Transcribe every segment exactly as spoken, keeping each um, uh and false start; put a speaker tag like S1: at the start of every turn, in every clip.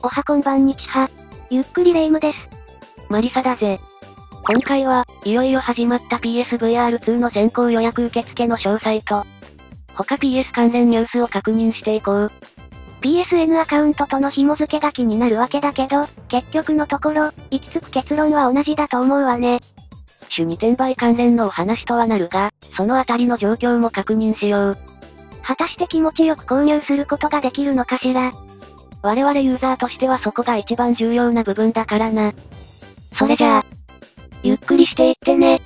S1: おはこんばんにちは。ゆっくりレ夢ムです。
S2: マリサだぜ。今回は、いよいよ始まった ピーエスブイアールツー の先行予約受付の詳細と、他 ピーエス 関連ニュースを確認していこう。
S1: ピーエスエヌ アカウントとの紐付けが気になるわけだけど、結局のところ、行き着く結論は同じだと思うわね。
S2: 主に転売関連のお話とはなるが、そのあたりの状況も確認しよう。
S1: 果たして気持ちよく購入することができるのかしら。
S2: 我々ユーザーとしてはそこが一番重要な部分だからな。それじゃあ、ゆっくりしていってね。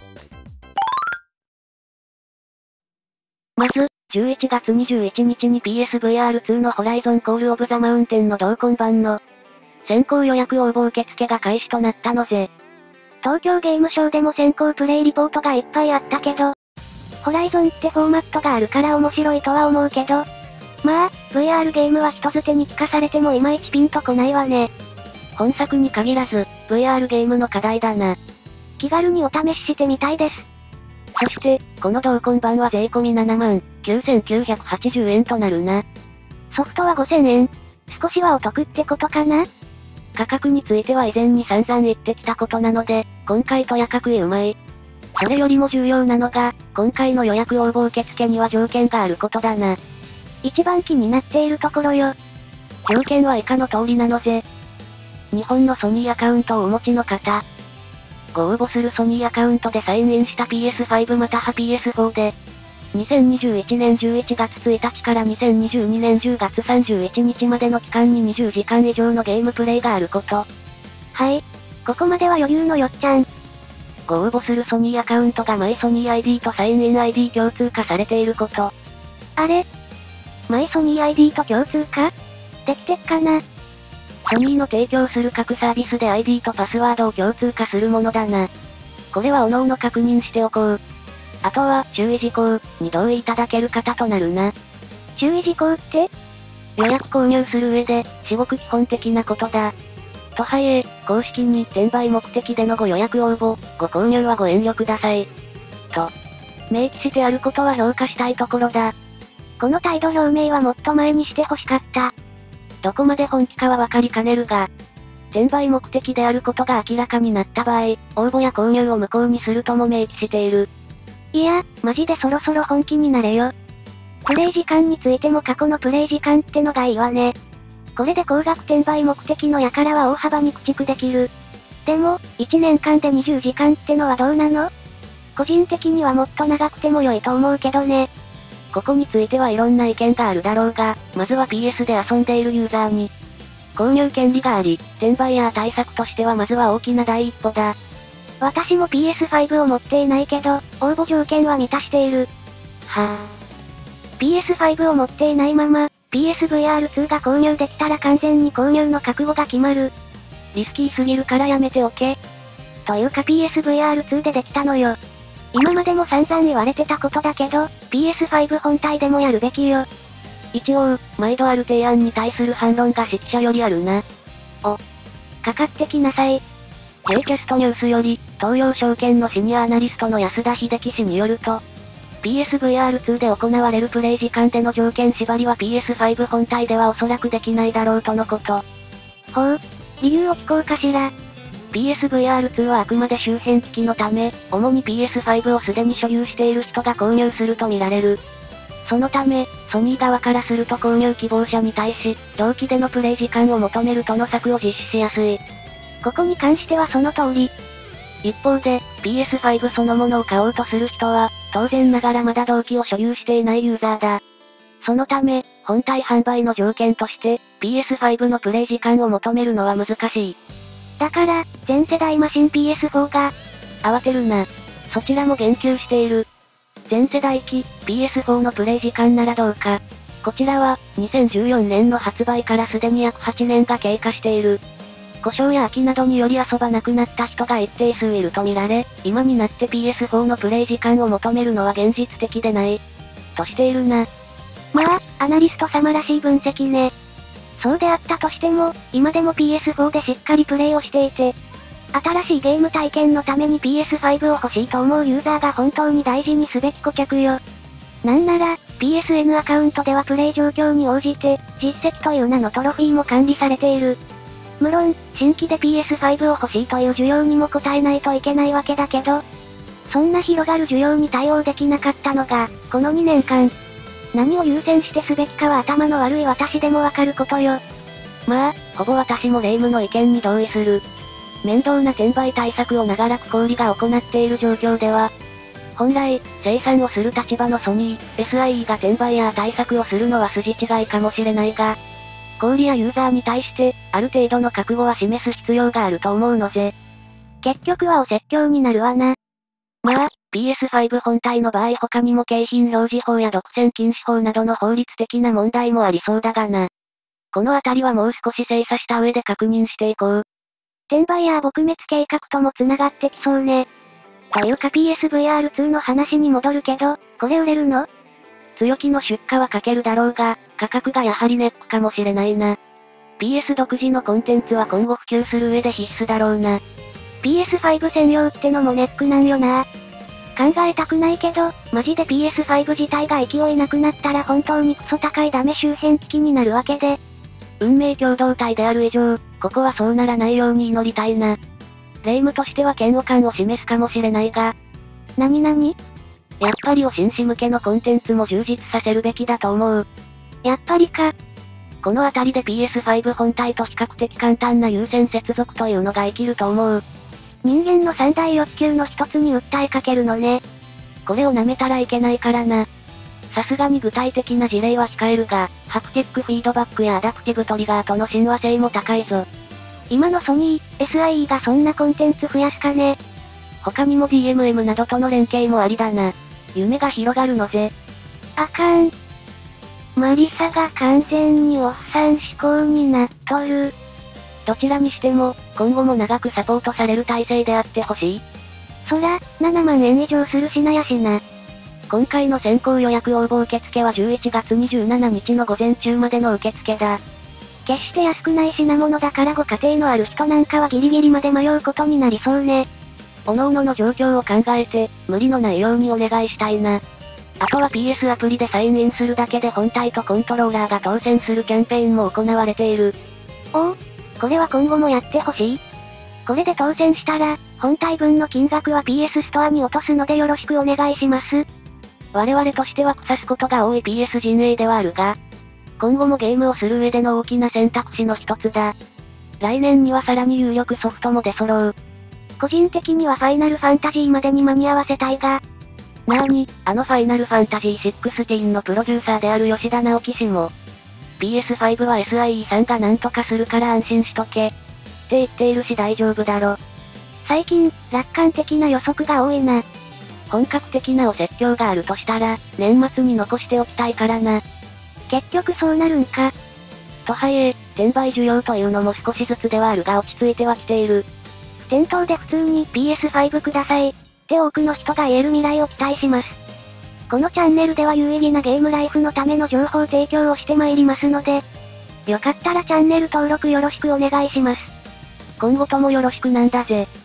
S2: まず、じゅういちがつにじゅういちにちに ピーエスブイアールツー のホライゾンコールオブザマウンテンの同梱版の先行予約応募受付が開始となったのぜ。
S1: 東京ゲームショウでも先行プレイリポートがいっぱいあったけど、ホライゾンってフォーマットがあるから面白いとは思うけど、まあ、ブイアール ゲームは人づてに聞かされてもいまいちピンとこないわね。
S2: 本作に限らず、ブイアール ゲームの課題だな。
S1: 気軽にお試ししてみたいです。
S2: そして、この同梱版は税込みななまんきゅうせんきゅうひゃくはちじゅうえんとなるな。
S1: ソフトはごせんえん。少しはお得ってことかな？
S2: 価格については以前に散々言ってきたことなので、今回とやかくいうまい。それよりも重要なのが、今回の予約応募受付には条件があることだな。
S1: 一番気になっているところよ。
S2: 条件は以下の通りなのぜ。日本のソニーアカウントをお持ちの方。ご応募するソニーアカウントでサインインした ピーエスファイブ または ピーエスフォー で、にせんにじゅういちねんじゅういちがつついたちからにせんにじゅうにねんじゅうがつさんじゅういちにちまでの期間ににじゅうじかん以上のゲームプレイがあること。
S1: はい。ここまでは余裕のよっちゃん。
S2: ご応募するソニーアカウントがマイソニー アイディー とサインイン アイディー 共通化されていること。
S1: あれ？マイソニー アイディー と共通化？できてっかな？
S2: ソニーの提供する各サービスで アイディー とパスワードを共通化するものだな。これは各々確認しておこう。あとは、注意事項に同意いただける方となるな。
S1: 注意事項って？
S2: 予約購入する上で、至極基本的なことだ。とはいえ、公式に転売目的でのご予約応募、ご購入はご遠慮ください。と、明記してあることは評価したいところだ。
S1: この態度表明はもっと前にして欲しかった。
S2: どこまで本気かはわかりかねるが、転売目的であることが明らかになった場合、応募や購入を無効にするとも明記している。
S1: いや、マジでそろそろ本気になれよ。プレイ時間についても過去のプレイ時間ってのがいいわね。これで高額転売目的の輩は大幅に駆逐できる。でも、いちねんかんでにじゅうじかんってのはどうなの？個人的にはもっと長くても良いと思うけどね。
S2: ここについてはいろんな意見があるだろうが、まずは ピーエス で遊んでいるユーザーに、購入権利があり、転売ヤー対策としてはまずは大きな第一歩だ。
S1: 私も ピーエスファイブ を持っていないけど、応募条件は満たしている。
S2: はぁ。
S1: ピーエスファイブ を持っていないまま、ピーエスブイアールツー が購入できたら完全に購入の覚悟が決まる。
S2: リスキーすぎるからやめておけ。
S1: というか ピーエスブイアールツー でできたのよ。今までも散々言われてたことだけど、ピーエスファイブ 本体でもやるべきよ。
S2: 一応、毎度ある提案に対する反論が識者よりあるな。
S1: お。かかってきなさい。
S2: J キャストニュースより、東洋証券のシニアアナリストの安田秀樹氏によると、ピーエスブイアールツー で行われるプレイ時間での条件縛りは ピーエスファイブ 本体ではおそらくできないだろうとのこと。
S1: ほう、理由を聞こうかしら。
S2: ピーエスブイアールツー はあくまで周辺機器のため、主に ピーエスファイブ をすでに所有している人が購入するとみられる。そのため、ソニー側からすると購入希望者に対し、同期でのプレイ時間を求めるとの策を実施しやすい。
S1: ここに関してはその通り。
S2: 一方で、ピーエスファイブ そのものを買おうとする人は、当然ながらまだ同期を所有していないユーザーだ。そのため、本体販売の条件として、ピーエスファイブ のプレイ時間を求めるのは難しい。
S1: だから、全世代マシン ピーエスフォー が、
S2: 慌てるな。そちらも言及している。全世代機、ピーエスフォー のプレイ時間ならどうか。こちらは、にせんじゅうよねんの発売からすでに約はちねんが経過している。故障や空きなどにより遊ばなくなった人が一定数いるとみられ、今になって ピーエスフォー のプレイ時間を求めるのは現実的でない。としているな。
S1: まあ、アナリスト様らしい分析ね。そうであったとしても、今でも ピーエスフォー でしっかりプレイをしていて、新しいゲーム体験のために ピーエスファイブ を欲しいと思うユーザーが本当に大事にすべき顧客よ。なんなら、ピーエスエヌ アカウントではプレイ状況に応じて、実績という名のトロフィーも管理されている。 無論、新規で ピーエスファイブ を欲しいという需要にも応えないといけないわけだけど、そんな広がる需要に対応できなかったのが、このにねんかん。何を優先してすべきかは頭の悪い私でもわかることよ。
S2: まあ、ほぼ私も霊夢の意見に同意する。面倒な転売対策を長らく小売が行っている状況では、本来、生産をする立場のソニー、エスアイイー が転売や対策をするのは筋違いかもしれないが、小売やユーザーに対して、ある程度の覚悟は示す必要があると思うのぜ。
S1: 結局はお説教になるわな。
S2: まあ、ピーエスファイブ 本体の場合他にも景品表示法や独占禁止法などの法律的な問題もありそうだがな。このあたりはもう少し精査した上で確認していこう。
S1: 転売や撲滅計画とも繋がってきそうね。というか ピーエスブイアールツー の話に戻るけど、これ売れるの？
S2: 強気の出荷はかけるだろうが、価格がやはりネックかもしれないな。ピーエス 独自のコンテンツは今後普及する上で必須だろうな。
S1: ピーエスファイブ 専用ってのもネックなんよな。考えたくないけど、マジで ピーエスファイブ 自体が勢いなくなったら本当にクソ高いダメ周辺機器になるわけで。
S2: 運命共同体である以上、ここはそうならないように祈りたいな。霊夢としては嫌悪感を示すかもしれないが。
S1: なになに？
S2: やっぱりお紳士向けのコンテンツも充実させるべきだと思う。
S1: やっぱりか。
S2: このあたりで ピーエスファイブ 本体と比較的簡単な有線接続というのが生きると思う。
S1: 人間の三大欲求の一つに訴えかけるのね。
S2: これを舐めたらいけないからな。さすがに具体的な事例は控えるが、ハプティックフィードバックやアダプティブトリガーとの親和性も高いぞ。
S1: 今のソニー、エスアイイー がそんなコンテンツ増やすかね。
S2: 他にも ディーエムエム などとの連携もありだな。夢が広がるのぜ。
S1: あかん。マリサが完全におっさん思考になっとる。
S2: どちらにしても、今後も長くサポートされる体制であってほしい。
S1: そら、ななまんえん以上する品やしな。
S2: 今回の先行予約応募受付はじゅういちがつにじゅうしちにちの午前中までの受付だ。
S1: 決して安くない品物だからご家庭のある人なんかはギリギリまで迷うことになりそうね。
S2: 各々の状況を考えて、無理のないようにお願いしたいな。あとは ピーエス アプリでサインインするだけで本体とコントローラーが当選するキャンペーンも行われている。
S1: おお、これは今後もやってほしい。これで当選したら、本体分の金額は ピーエス ストアに落とすのでよろしくお願いします。
S2: 我々としては腐すことが多い ピーエス 陣営ではあるが、今後もゲームをする上での大きな選択肢の一つだ。来年にはさらに有力ソフトも出揃う。
S1: 個人的にはファイナルファンタジーまでに間に合わせたいが。
S2: なーに、あのファイナルファンタジーじゅうろくのプロデューサーである吉田直樹氏も、ピーエスファイブ は エスアイイー さんが何とかするから安心しとけ。って言っているし大丈夫だろ。
S1: 最近、楽観的な予測が多いな。
S2: 本格的なお説教があるとしたら、年末に残しておきたいからな。
S1: 結局そうなるんか。
S2: とはいえ、転売需要というのも少しずつではあるが落ち着いてはきている。
S1: 店頭で普通に ピーエスファイブ ください。って多くの人が言える未来を期待します。このチャンネルでは有意義なゲームライフのための情報提供をしてまいりますので、よかったらチャンネル登録よろしくお願いします。
S2: 今後ともよろしくなんだぜ。